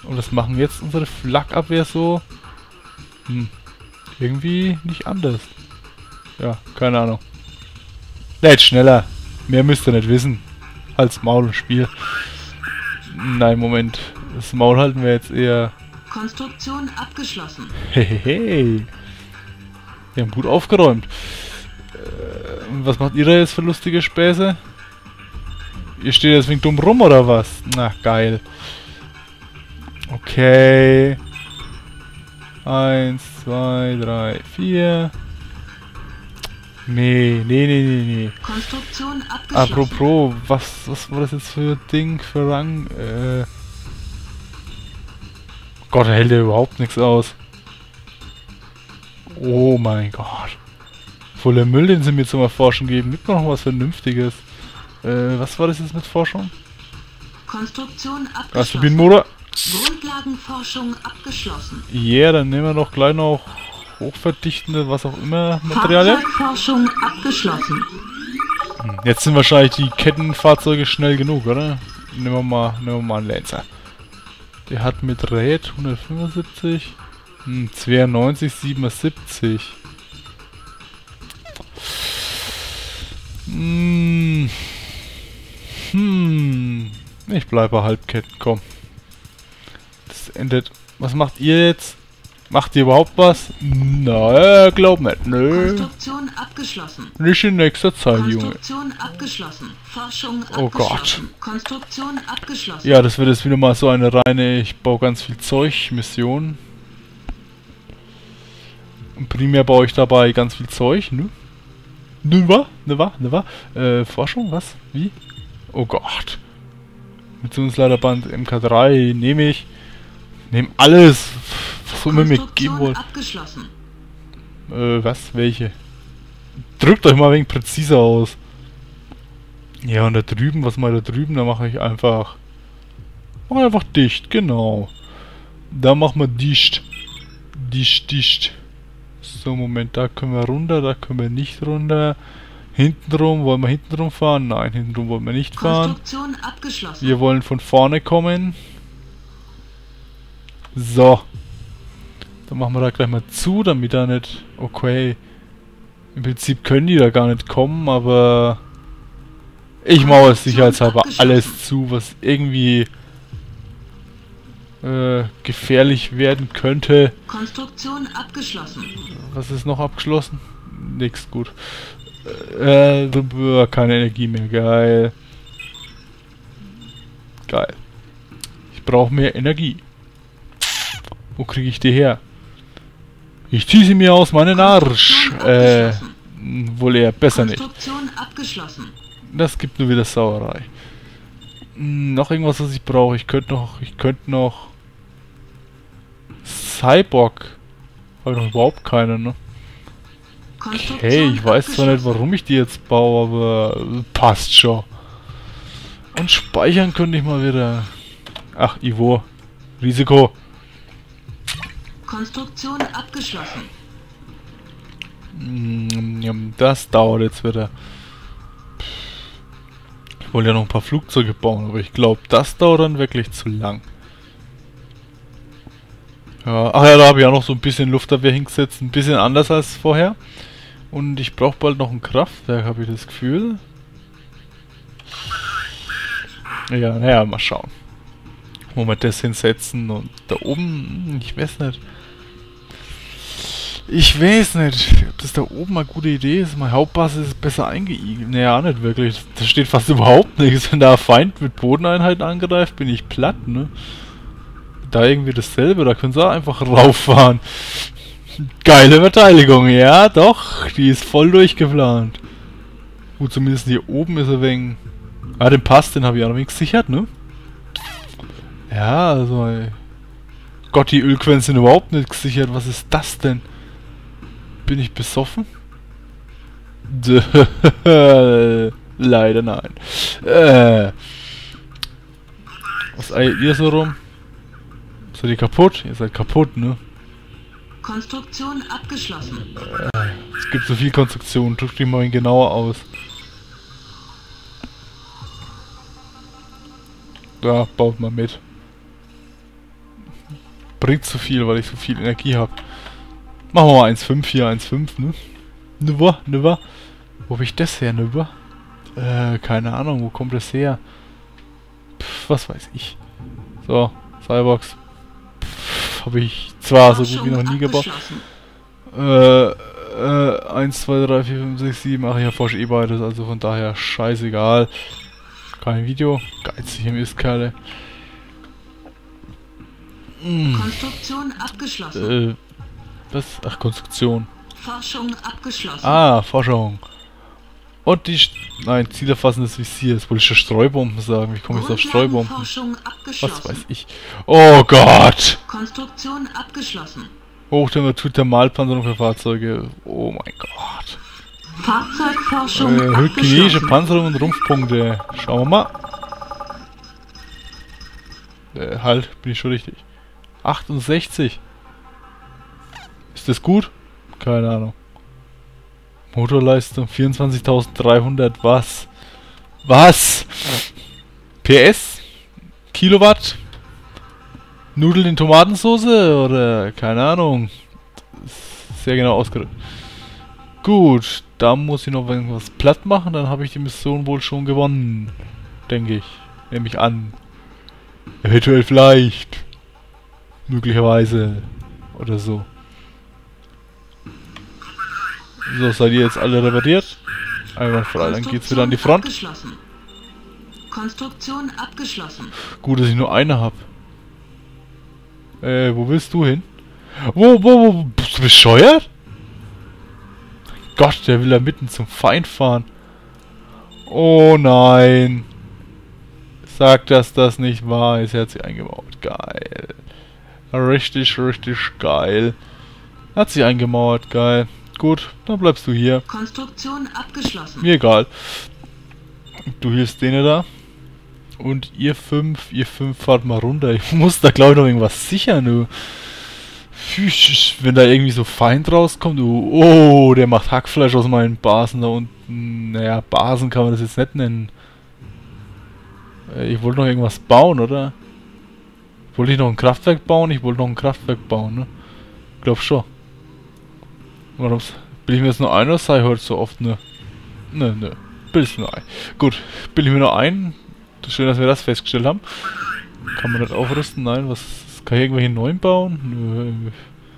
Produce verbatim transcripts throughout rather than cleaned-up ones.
Und das machen jetzt unsere Flakabwehr so... Hm. Irgendwie nicht anders. Ja, keine Ahnung. Nicht schneller. Mehr müsst ihr nicht wissen. Als Maul und Spiel. Nein, Moment. Das Maul halten wir jetzt eher... Konstruktion abgeschlossen. Hehehe. Wir haben gut aufgeräumt. Äh, was macht ihr da jetzt für lustige Späße? Ihr steht jetzt wegen dumm rum oder was? Na, geil. Okay. Eins, zwei, drei, vier. Nee, nee, nee, nee, nee. Konstruktion abgeschlossen. Apropos, was, was war das jetzt für ein Ding, für Rang? Äh Gott, da hält ja überhaupt nichts aus. Oh mein Gott. Voller Müll, den sie mir zum Erforschen geben. Gibt noch was Vernünftiges. Äh, was war das jetzt mit Forschung? Konstruktion Was, abgeschlossen. Turbinenmotor? Grundlagenforschung abgeschlossen. Ja, yeah, dann nehmen wir doch gleich noch hochverdichtende, was auch immer, Materialien. Fahrzeugforschung abgeschlossen. Hm, jetzt sind wahrscheinlich die Kettenfahrzeuge schnell genug, oder? Nehmen wir mal, nehmen wir mal einen Lancer. Der hat mit Rät hundertfünfundsiebzig, hm, zweiundneunzig, siebenundsiebzig. Hm. Hm. Ich bleibe Halbketten, komm. Das endet. Was macht ihr jetzt? Macht ihr überhaupt was? Na, glaub nicht. Nö. Konstruktion abgeschlossen. Nicht in nächster Zeit, Junge. Konstruktion abgeschlossen. Forschung Oh abgeschlossen. Gott. Konstruktion abgeschlossen. Ja, das wird jetzt wieder mal so eine reine, ich baue ganz viel Zeug, Mission. Und primär baue ich dabei ganz viel Zeug, ne? Ne wa? Ne wa? Ne wa? Äh, Forschung? Was? Wie? Oh Gott. Missionsleiterband M K drei nehme ich. Nehme alles, was immer mir geben wollt. Abgeschlossen. Äh, was? Welche? Drückt euch mal ein wenig präziser aus. Ja, und da drüben, was mal da drüben, da mache ich einfach... Mach einfach dicht, genau. Da machen wir dicht. Dicht, dicht. So, Moment, da können wir runter, da können wir nicht runter. Hintenrum, wollen wir hintenrum fahren? Nein, hintenrum wollen wir nicht fahren. Konstruktion abgeschlossen. Wir wollen von vorne kommen. So. Dann machen wir da gleich mal zu, damit da nicht... Okay. Im Prinzip können die da gar nicht kommen, aber... Ich mache es sicherheitshalber alles zu, was irgendwie... Äh, gefährlich werden könnte. Konstruktion abgeschlossen. Was ist noch abgeschlossen? Nix, gut. Äh, keine Energie mehr, geil. Geil. Ich brauche mehr Energie. Wo kriege ich die her? Ich ziehe sie mir aus meinen Arsch. Äh, wohl eher besser nicht. Konstruktion abgeschlossen. Das gibt nur wieder Sauerei. Hm, noch irgendwas, was ich brauche. Ich könnte noch, ich könnte noch... Cyborg. Habe ich noch überhaupt keine, ne? Okay, ich weiß zwar nicht, warum ich die jetzt baue, aber passt schon. Und speichern könnte ich mal wieder. Ach, Ivo. Risiko. Konstruktion abgeschlossen. Mm, das dauert jetzt wieder. Ich wollte ja noch ein paar Flugzeuge bauen, aber ich glaube, das dauert dann wirklich zu lang. Ja, ach ja, da habe ich auch noch so ein bisschen Luftabwehr hingesetzt, ein bisschen anders als vorher. Und ich brauche bald noch ein Kraftwerk, habe ich das Gefühl. Ja, naja, mal schauen. Wo wir das hinsetzen und da oben, ich weiß nicht. Ich weiß nicht, ob das da oben eine gute Idee ist. Meine Hauptbasis ist besser eingeigelt. Naja, nicht wirklich. Da steht fast überhaupt nichts. Wenn da ein Feind mit Bodeneinheiten angreift, bin ich platt, ne? Da irgendwie dasselbe, da können sie auch einfach rauffahren. Geile Verteidigung, ja doch, die ist voll durchgeplant. Gut, zumindest hier oben ist er wegen... Ah, den Pass, den habe ich auch noch wenig gesichert, ne? Ja, also... Ey. Gott, die Ölquellen sind überhaupt nicht gesichert, was ist das denn? Bin ich besoffen? Leider nein. Äh. Was eilt ihr so rum? Seid ihr kaputt? Ihr seid kaputt, ne? Konstruktion abgeschlossen. Äh, es gibt so viel Konstruktion. Drück die mal genauer aus. Da, baut mal mit. bringt zu viel, weil ich so viel Energie habe. Machen wir mal eins Komma fünf hier, eins Komma fünf, ne? Nüber, nüber. Wo hab ich das her, nüber? Äh, keine Ahnung, wo kommt das her? Pff, was weiß ich. So, Cyborgs. Habe ich zwar so gut wie noch nie gebaut. Äh, äh, eins, zwei, drei, vier, fünf, sechs, sieben, ach, ich erforsche eh beides, also von daher scheißegal. Kein Video. Geizig im Ist-Kerle. Hm. Konstruktion abgeschlossen. Äh, was? Ach, Konstruktion. Forschung abgeschlossen. Ah, Forschung. Und die... St Nein, zielerfassendes Visier. Jetzt wollte ich schon Streubomben sagen. Wie komme ich jetzt auf Streubomben? Forschung abgeschlossen. Was weiß ich. Oh Gott! Konstruktion abgeschlossen. Hochtemperatur-Thermalpanzerung für Fahrzeuge. Oh mein Gott. Fahrzeugforschung Äh, Hygienische abgeschlossen. Panzerung und Rumpfpunkte. Schauen wir mal. Äh, halt, bin ich schon richtig. achtundsechzig. Ist das gut? Keine Ahnung. Motorleistung vierundzwanzigtausenddreihundert. Was? Was? P S? Kilowatt? Nudeln in Tomatensauce? Oder keine Ahnung. Sehr genau ausgedrückt. Gut, da muss ich noch irgendwas platt machen. Dann habe ich die Mission wohl schon gewonnen. Denke ich. Nehme ich an. Eventuell vielleicht. Möglicherweise. Oder so. So, seid ihr jetzt alle repariert? Einwandfrei, dann geht's wieder an die Front. Abgeschlossen. Konstruktion abgeschlossen. Gut, dass ich nur eine hab. Äh, wo willst du hin? Wo, wo, wo, bist du bescheuert? Gott, der will da mitten zum Feind fahren. Oh nein. Sag, dass das nicht wahr ist. Er hat sich eingemauert. Geil. Richtig, richtig geil. Hat sich eingemauert. Geil. Gut, dann bleibst du hier. Konstruktion abgeschlossen. Mir egal. Du hilfst denen da. Und ihr fünf, ihr fünf fahrt mal runter. Ich muss da glaube ich noch irgendwas sichern, du. Pfüsch, wenn da irgendwie so Feind rauskommt, du. Oh, der macht Hackfleisch aus meinen Basen da unten. Naja, Basen kann man das jetzt nicht nennen. Äh, ich wollte noch irgendwas bauen, oder? Wollte ich noch ein Kraftwerk bauen? Ich wollte noch ein Kraftwerk bauen, ne? Glaub schon. Warum bin ich mir jetzt nur ein oder sei heute so oft, ne? Ne, ne. Bild ich mir nur ein. Gut, bild ich mir nur ein. Schön, dass wir das festgestellt haben. Kann man das aufrüsten? Nein, was? Kann ich irgendwelche neuen bauen?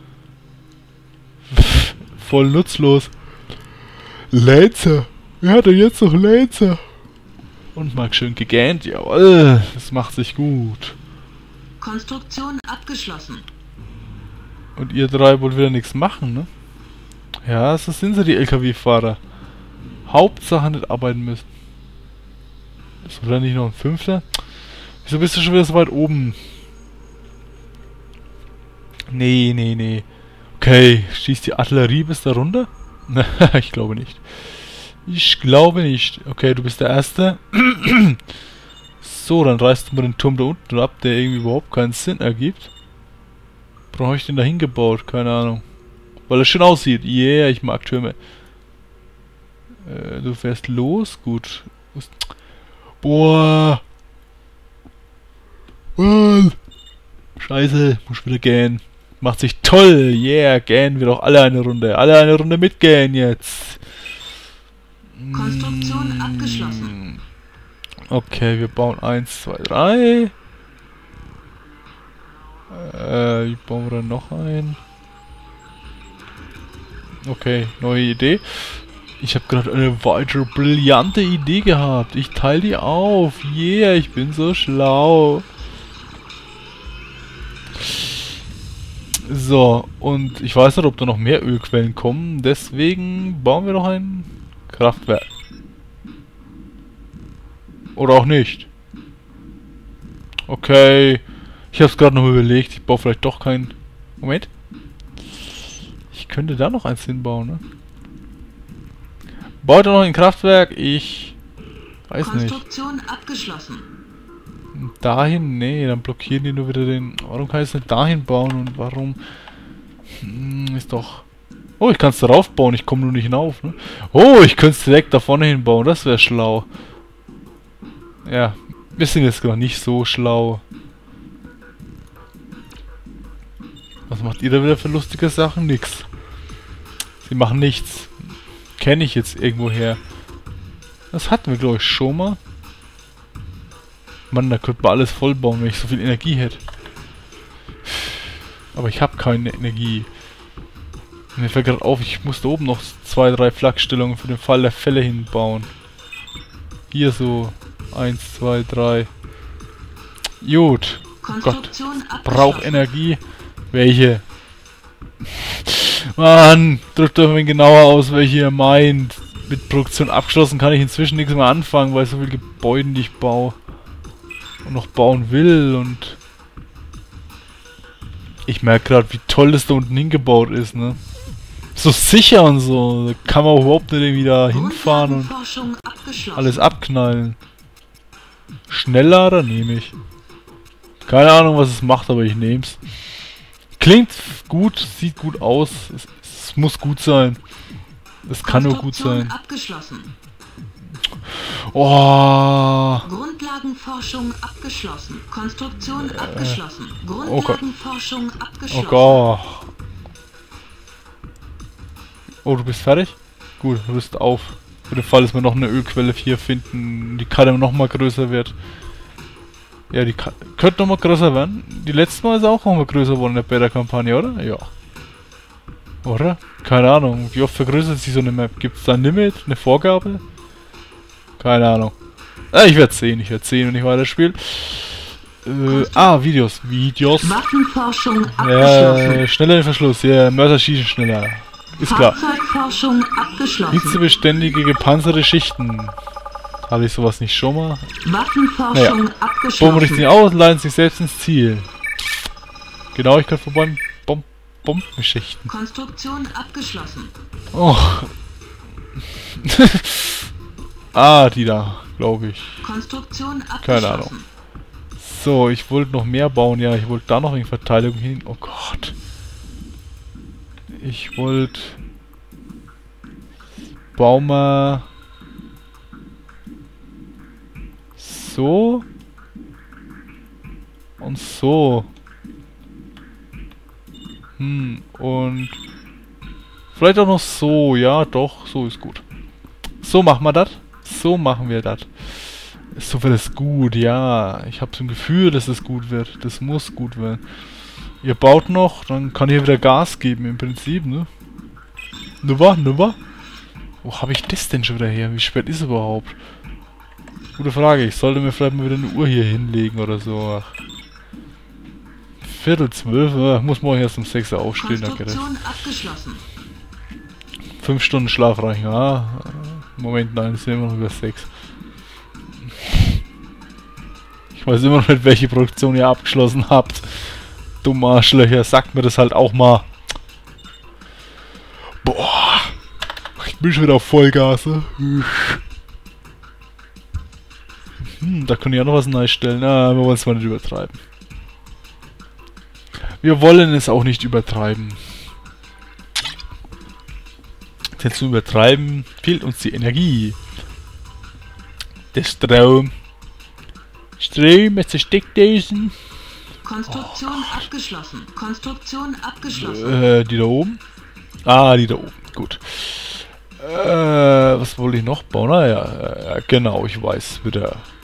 Nö. Voll nutzlos. Laser. Wer hat denn jetzt noch Laser? Und mag schön gegähnt, jawohl. Das macht sich gut. Konstruktion abgeschlossen. Und ihr drei wollt wieder nichts machen, ne? Ja, so sind sie, die L K W-Fahrer. Hauptsache nicht arbeiten müssen. Ist oder nicht noch ein Fünfter? Wieso bist du schon wieder so weit oben? Nee, nee, nee. Okay, schießt die Artillerie bis da runter? Ich glaube nicht. Ich glaube nicht. Okay, du bist der Erste. So, dann reißt du mal den Turm da unten ab, der irgendwie überhaupt keinen Sinn ergibt. Warum habe ich den da hingebaut? Keine Ahnung. Weil er schön aussieht. Yeah, ich mag Türme. Äh, du fährst los? Gut. Boah. Mann. Scheiße, muss wieder gähnen. Macht sich toll. Yeah, gähnen wir doch alle eine Runde. Alle eine Runde mitgähnen jetzt. Konstruktion abgeschlossen. Okay, wir bauen eins, zwei, drei. Äh, wie bauen wir dann noch ein? Okay, neue Idee. Ich habe gerade eine weitere brillante Idee gehabt. Ich teile die auf. Yeah, ich bin so schlau. So, und ich weiß nicht, ob da noch mehr Ölquellen kommen. Deswegen bauen wir noch ein Kraftwerk. Oder auch nicht. Okay. Ich habe es gerade noch überlegt. Ich baue vielleicht doch kein... Moment. Ich könnte da noch eins hinbauen, ne? Baut er noch ein Kraftwerk? Ich weiß nicht. Konstruktion abgeschlossen. Dahin? Nee, dann blockieren die nur wieder den... Warum kann ich es nicht dahin bauen und warum... Hm, ist doch... Oh, ich kann es darauf bauen, ich komme nur nicht hinauf, ne? Oh, ich könnte es direkt da vorne hinbauen, das wäre schlau. Ja, wir sind jetzt gar nicht so schlau. Was macht ihr da wieder für lustige Sachen? Nix. Sie machen nichts. Kenne ich jetzt irgendwoher. Das hatten wir, glaube ich, schon mal. Mann, da könnte man alles vollbauen, wenn ich so viel Energie hätte. Aber ich habe keine Energie. Mir fällt gerade auf, ich muss da oben noch zwei, drei Flakstellungen für den Fall der Fälle hinbauen. Hier so. Eins, zwei, drei. Gut. Oh Gott. Brauch Energie. Welche? Mann, drückt doch mal genauer aus, welche ihr meint. Mit Produktion abgeschlossen kann ich inzwischen nichts mehr anfangen, weil so viele Gebäude, die ich baue und noch bauen will, und ich merke gerade, wie toll das da unten hingebaut ist, ne? So sicher und so, da kann man überhaupt nicht irgendwie da hinfahren und alles abknallen. Schneller, da nehme ich. Keine Ahnung, was es macht, aber ich nehme es. Klingt gut, sieht gut aus, es, es muss gut sein. Es kann nur gut sein. Abgeschlossen. Oh. Grundlagenforschung abgeschlossen. Konstruktion äh. abgeschlossen. Oh Gott. Grundlagenforschung abgeschlossen. Oh Gott. Oh, du bist fertig? Gut, rüst auf. Für den Fall, dass wir noch eine Ölquelle hier finden, die Karte noch mal größer wird. Ja, die Ka könnte noch mal größer werden. Die letzte Mal ist auch noch mal größer geworden in der Beta-Kampagne, oder? Ja. Oder? Keine Ahnung. Wie oft vergrößert sich so eine Map? Gibt es da ein Limit? Eine Vorgabe? Keine Ahnung. Ah, ich werde sehen. Ich werde sehen, wenn ich weiterspiele. Äh, ah, Videos. Videos. Waffenforschung abgeschlossen. Ja, schneller den Verschluss. Ja, Mörser schießen schneller. Ist klar. Fahrzeugforschung abgeschlossen. Hitzebeständige gepanzerte Schichten. Habe ich sowas nicht schon mal? Waffenforschung naja. abgeschlossen. Bomben richten aus und leiten sich selbst ins Ziel. Genauigkeit von Bomben. Bom Bombenschichten. Konstruktion abgeschlossen. Oh. Ah, die da, glaube ich. Konstruktion abgeschlossen. Keine Ahnung. So, ich wollte noch mehr bauen. Ja, ich wollte da noch in Verteidigung hin. Oh Gott. Ich wollte... Baumer... So... Und so... Hm, und... Vielleicht auch noch so, ja, doch, so ist gut. So machen wir das. So machen wir das. So wird es gut, ja. Ich habe so ein Gefühl, dass es gut wird. Das muss gut werden. Ihr baut noch, dann kann ich wieder Gas geben im Prinzip, ne? Nubba, Nubba? Wo habe ich das denn schon wieder her? Wie spät ist es überhaupt? Gute Frage. Ich sollte mir vielleicht mal wieder eine Uhr hier hinlegen oder so. Ach. Viertel zwölf, äh, muss morgen erst um sechs Uhr aufstehen. Konstruktion abgeschlossen. Fünf Stunden Schlaf reichen, ah. Moment, nein, es sind immer noch über sechs. Ich weiß immer noch nicht, welche Produktion ihr abgeschlossen habt. Dumme Arschlöcher, sagt mir das halt auch mal. Boah. Ich bin schon wieder auf Vollgas. Hm, da können ich auch noch was Neues stellen. Ah, wir wollen es mal nicht übertreiben. Wir wollen es auch nicht übertreiben. Denn zu übertreiben fehlt uns die Energie. Der Strom. Strom ist der Steckdosen. Konstruktion oh. abgeschlossen. Konstruktion abgeschlossen. Äh, die da oben? Ah, die da oben. Gut. Äh, was wollte ich noch bauen? Ah ja, äh, genau, ich weiß wieder.